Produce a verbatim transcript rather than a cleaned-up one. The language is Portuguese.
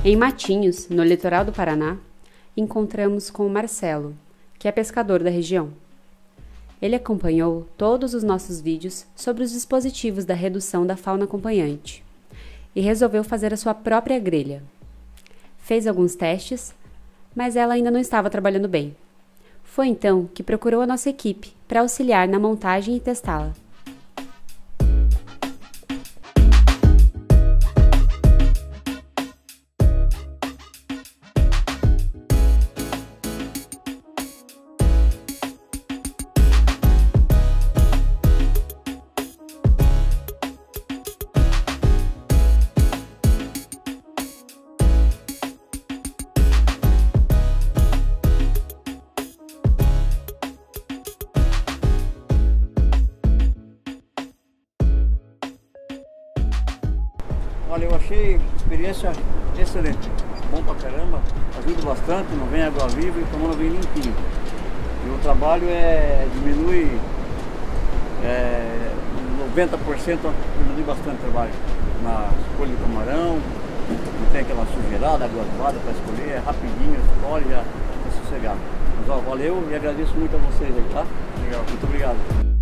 Em Matinhos, no litoral do Paraná, encontramos com o Marcelo, que é pescador da região. Ele acompanhou todos os nossos vídeos sobre os dispositivos da redução da fauna acompanhante e resolveu fazer a sua própria grelha. Fez alguns testes, mas ela ainda não estava trabalhando bem. Foi então que procurou a nossa equipe para auxiliar na montagem e testá-la. Olha, eu achei a experiência excelente, bom pra caramba, ajuda bastante, não vem água viva e tomando bem limpinho. E o trabalho é, diminui é, noventa por cento, diminui bastante trabalho na escolha de camarão, não tem aquela sujeirada, água lavada para escolher, é rapidinho, escolhe, já é sossegado. Mas ó, valeu e agradeço muito a vocês aí, tá? Legal. Muito obrigado.